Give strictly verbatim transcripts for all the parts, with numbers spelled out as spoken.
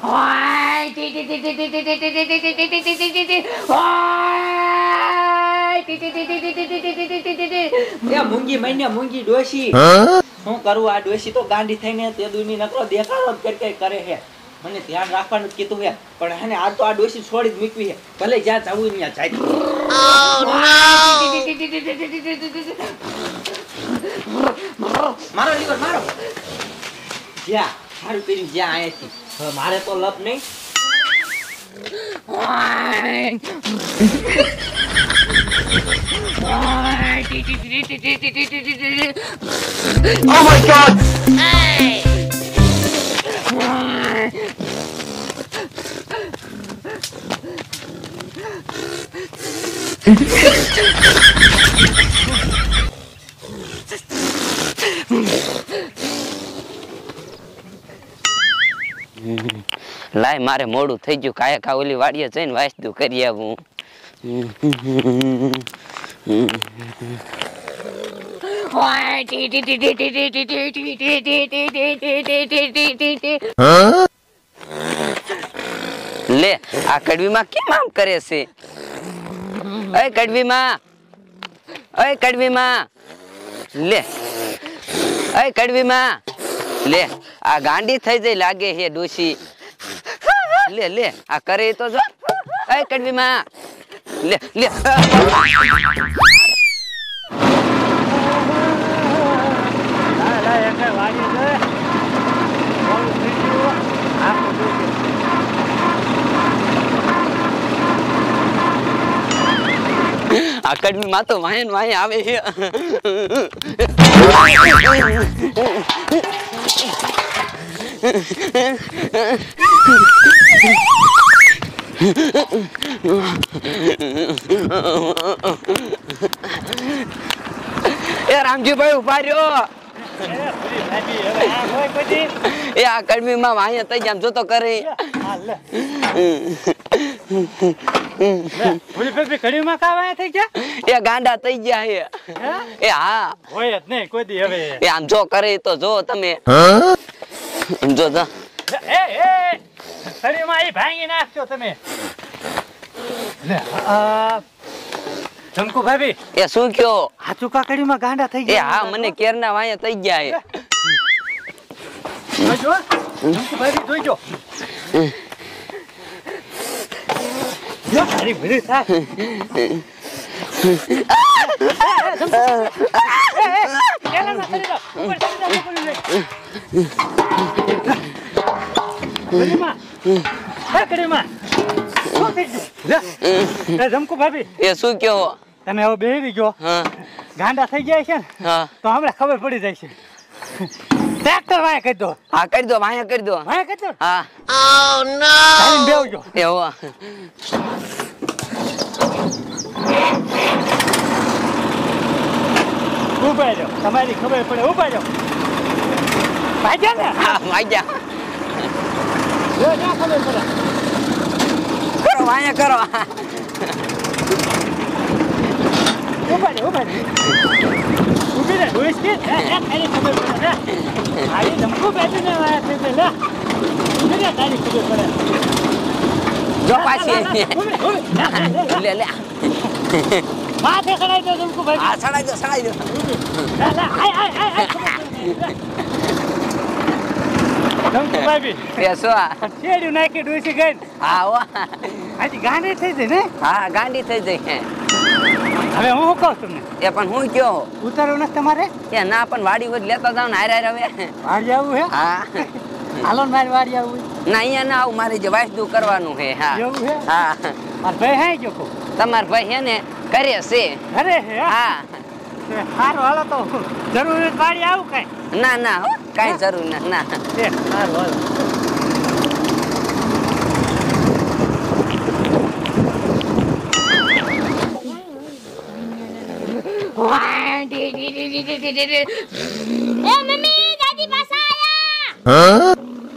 મૂંગી મહિને મૂંગી ડોશી શું કરું આ ડોશી તો ગાંડી થઈને તે દુની નકરો દેખાડો કર કર કરે છે મને ધ્યાન રાખવાનું કીધું છે પણ હે આ તો આ ડોશી છોડી જ મૂકવી છે ભલે જ્યાં જવું ત્યાં જાય મારો લીવર મારો જ્યાં સારું કર્યું જ્યાં આયાથી હવે મારે તો લપ નહીં Oh my God! Hey! લાય મારે મોડું થઈ ગયું કાયા કા ઓલી વાડીએ જઈને વાસ્તુ કરી આવું લે આ કડવીમાં કેમ આમ કરે છે એ કડવીમાં એ કડવીમાં લે એ કડવીમાં લે આ ગાંડી થઈ જાય લાગે હે ડોશી લે લે આ કરે તો જો એ કડવીમાં લે લે આ કડવી માં તો વાયન વાય આવે છે એ રામજી ભાઈ ઉભા રહ્યો એ આ કડવી માં વાય તઈ જામ જોતો કરે ઓલી પેપી કડી માં કા વાય થઈ ગયા એ ગાંડા થઈ ગયા હે એ હા હોય જ નહીં કોઈ દી હવે એ આમ જો કરે તો જો તમે જો જો એ એ કડી માં ઈ ભાંગી નાખજો તમે લે આ જમકુ ભાભી એ શું કયો આ ચુકા કડી માં ગાંડા થઈ એ ગયા હા મને કેરના વાય થઈ ગયા હે જોજો જમકુ ભાભી જોઈજો યા અરે ભલે સા જમકુ ભાભી એ શું કયો તમે હવે બેહી ગયો ગાંડા થઈ ગયા છે ને તો હમણાં ખબર પડી જાય છે ટ્રેક્ટર વાય કરી દો હા કરી દો વાય કરી દો વાય કરી દો હા Oh no! તારીને બેહજો એવો ઉભા રહ્યો તમારી ખબર પડે ઉભા રહ્યો ભાગ્યા ને હા વાગ્યા જો ના ખબર પડે કરો વાય કરો ઉભા રહ્યો ઉભા રહ્યો ઉભી રહે ડોઈસ કે તારી ખબર પડે તારી ધમકો બેઠી ને વાયા થઈ લે ઉભી રહે તારી ખબર પડે જો પાછી લે લે માથે ચડાઈ દો ધમકો ભાઈ આ સડાઈ દો સડાઈ દો લે લે આય આય આય ધમકો ભાઈ એ શું છેડ્યું નાખી ડોઈસી ગઈ હા વા આજે ગાંડી થઈ જાય ને હા ગાંડી થઈ જાય હવે હું શું કહું તમને એ પણ હું કયો ઉતારવું નથી તમારે એ ના પણ વાડી હોય લેતા જાવ ને હારે હારે હવે વાડી આવું હે હા હાલો ને મારી વાડી આવું ના અહીંયા ના આવું મારે જે વાસ્તુ કરવાનું છે હા એવું હે હા માર ભાઈ હાઈ ગયો કો તમાર ભાઈ હે ને કરે છે અરે હે હા સારું હાલો તો જરૂર વાડી આવું કઈ ના ના હો કાઈ જરૂર ના ના સારું હાલો એ મમ્મી દાદી પાછા આયા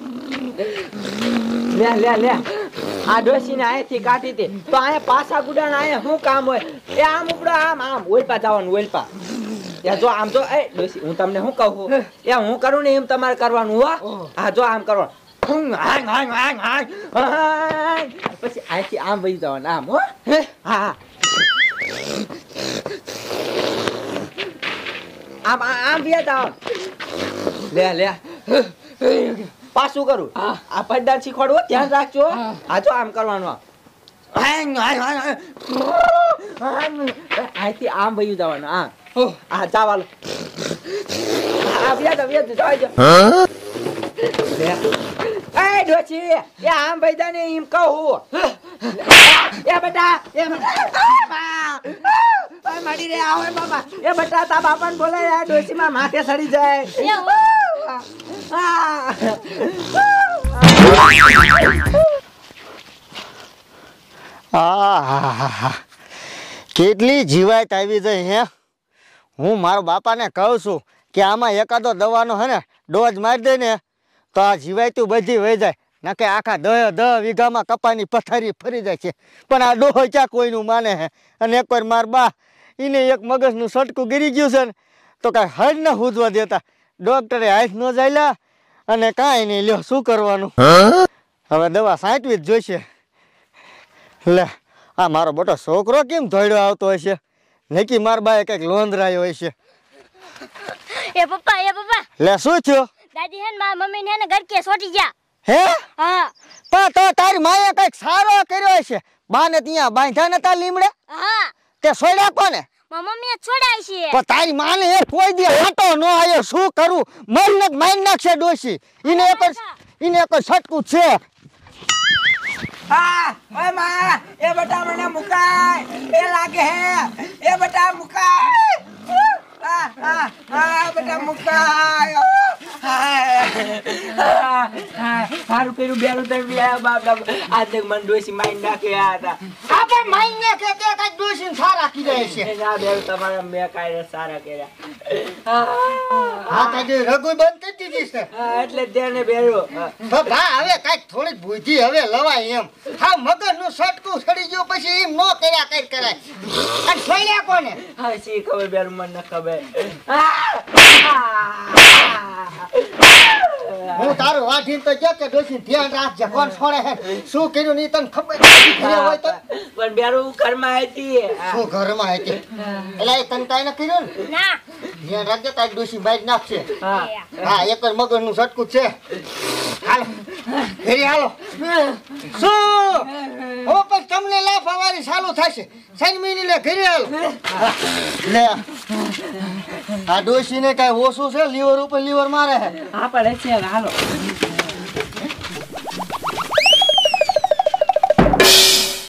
લે લે લે આ ડોશી ને આયાથી કાઢી દે તો આયા પાછા ગુડાના આયા શું કામ હોય એ આમ ઉપડો આમ આમ ઓલપા જવાનું ઓલપા એ જો આમ જો એ ડોશી હું તમને શું કહું એ હું કરું ને એમ તમારે કરવાનું હો હા જો આમ કરવાનું હાંગ હાંગ હાંગ હાંગ હાંગ. પછી અહીંથી આમ વહી જવાનું આમ હો હા આમ આમ બે જાવ લે લે પાછું કરું આ પડદાન શીખવાડવું ધ્યાન રાખજો આ જો આમ કરવાનું અહીંથી આમ વહી જવાનું આમ આ ચાવાલો આ બે જાવ બે જાવ લે એ ડોચી એ આમ ભાઈ ને એમ કહું એ બેટા એ બેટા માડી રે આવે બાબા એ બેટા તા બાપાને બોલાય આ ડોચી માં માથે સડી જાય આ કેટલી જીવાત આવી જાય હે હું મારા બાપાને કહું છું કે આમાં એકાદો દવાનો હે ને ડોઝ મારી દે ને તો આ જીવાતું બધી વહી જાય ના કે આખા દહ દહ વીઘામાં કપાની પથારી ફરી જાય છે પણ આ ડોહો ક્યાં કોઈનું માને હે અને એક વાર માર બા એને એક મગજનું સટકું ગીરી ગયું છે ને તો કાંઈ હજ ન હૂદવા દેતા ડોક્ટરે હાથ ન જાયલા અને કાંઈ નહીં લ્યો શું કરવાનું હવે દવા સાંટવી જ જોઈશે લે આ મારો મોટો છોકરો કેમ ધોડ્યો આવતો હશે નક્કી માર બાએ કંઈક લોંધરાયો હશે એ પપ્પા એ પપ્પા લે શું થયો દાદી હે ને મારા મમ્મી ને હે ને ઘર કે છોટી ગયા હે હા પણ તો તારી માએ કંઈક સારો કર્યો હશે બાને ત્યાં બાંધ્યા નતા લીમડે હા તે છોડ્યા કોને મારા મમ્મીએ છોડાય છે પણ તારી માને એ કોઈ દી હાટો ન આયો શું કરું મરને મારી નાખશે ડોશી ઈને એક ઈને એક સટકું છે હા ઓય માં એ બેટા મને મુકાય એ લાગે હે એ બેટા મુકાય આ આ આ બેટા મુકાય હારું કર્યું બેરું તર બિયા બાપ બાપ આજ તક મન ડોસી માઈન નાખ્યા હતા આપણે મારી નાખે તે કઈ ડોશી સારા કીધા છે એ ના બેરું તમારા મે કાય સારા કર્યા હા કાજે રગોઈ બંધ કરી દીધી છે હા એટલે તેને બેરું તો ભા હવે કાઈક થોડીક બુદ્ધિ હવે લવાય એમ હા મગજનું સટકું સડી ગયું પછી એમ નો કર્યા કઈ કરાય અને છોડ્યા કોને હા સી ખબર બેરું મને ન ખબર હું તારું વાઠીને તો કે કે ડોશી ધ્યાન રાખજે કોણ છોડે હે શું કર્યું ની તને ખબર નથી હોય તો પણ બેરું ઘરમાં હતી શું ઘરમાં હતી એટલે એ તને કાઈ ન કર્યું ને ના ધ્યાન રાખજે તારી ડોશી બાઈ નાખશે હા હા એક જ મગજનું સટકું છે હાલો ઘરે હાલો શું હો પણ તમને લાફાવારી ચાલુ થશે શનિ લે ઘરે હાલો લે આ ડોશીને કાઈ ઓછું છે લીવર ઉપર લીવર મારે હે હા પડે છે હાલો